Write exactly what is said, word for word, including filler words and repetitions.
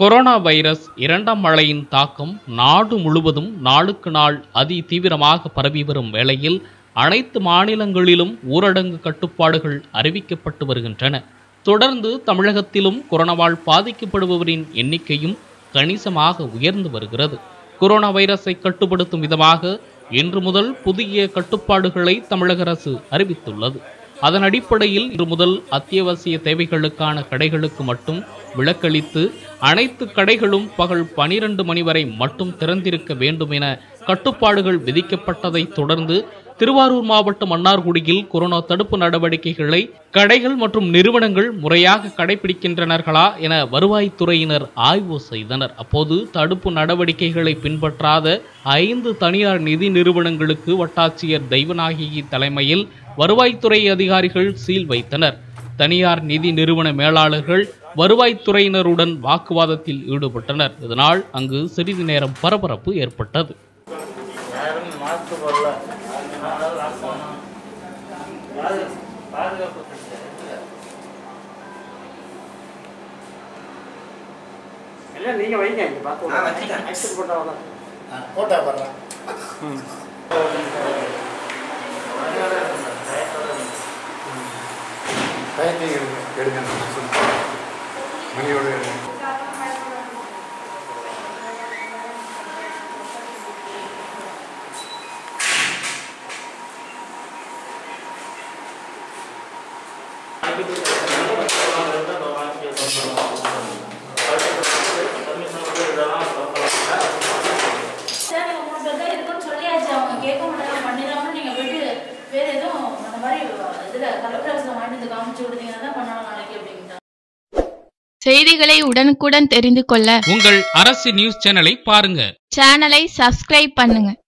Corona virus இரண்டாம் அலையின் தாக்கம் நாடு முழுவதும் நாளுக்கு நாள் அதி தீவிரமாக பரவி வரும் வேளையில் அனைத்து மாநிலங்களிலும் ஊரடங்கு கட்டுப்பாடுகள் அறிவிக்கப்பட்டு வருகின்றன. தொடர்ந்து தமிழகத்திலும் கொரோனாவால் பாதிக்கப்படுபவரின் எண்ணிக்கையும் கணிசமாக உயர்ந்து வருகிறது. கொரோனா வைரஸை கட்டுப்படுத்தும் விதமாக இன்று முதல் புதிய கட்டுப்பாடுகளை தமிழக அரசு அறிவித்துள்ளது. அதன் அடிப்படையில் இன்று முதல் அத்தியாவசிய தேவைகளுக்கான கடைகளுக்கு மட்டும் விலக்களித்து அனைத்து கடைகளும் பகல் பனிரெண்டு மணி வரை மட்டும் திறந்திருக்க வேண்டும் என கட்டுப்பாடுகள் விதிக்கப்பட்டதை தொடர்ந்து திருவாரூர் மாவட்டம் மன்னார்குடியில் கொரோனா தடுப்பு நடவடிக்கைகளை கடைகள் மற்றும் நிறுவனங்கள் முறையாக கடைபிடிக்கின்றனர்களா என வருவாய்த்துறையினர் ஆய்வு செய்தனர். அப்போது தடுப்பு நடவடிக்கைகளை பின்பற்றாத ஐந்து தனியார் நிதி நிறுவனங்களுக்கு வட்டாட்சியர் தெய்வநாயகி தலைமையில் வருவாய்த்துறை அதிகாரிகள் சீல் வைத்தனர். தனியார் நிதி நிறுவன மேலாளர்கள் வருவாய்த்துறையினருடன் வாக்குவாதத்தில் ஈடுபட்டனர். இதனால் அங்கு சிறிது நேரம் பரபரப்பு ஏற்பட்டது. நீங்க வைங்க போட்டா போட்டா வர்றேன். எடுங்க மணியோட செய்திகளை உடனுக்குடன் தெரிந்து கொள்ள உங்கள் அரசு நியூஸ் சேனலை பாருங்க. சேனலை சப்ஸ்கிரைப் பண்ணுங்க.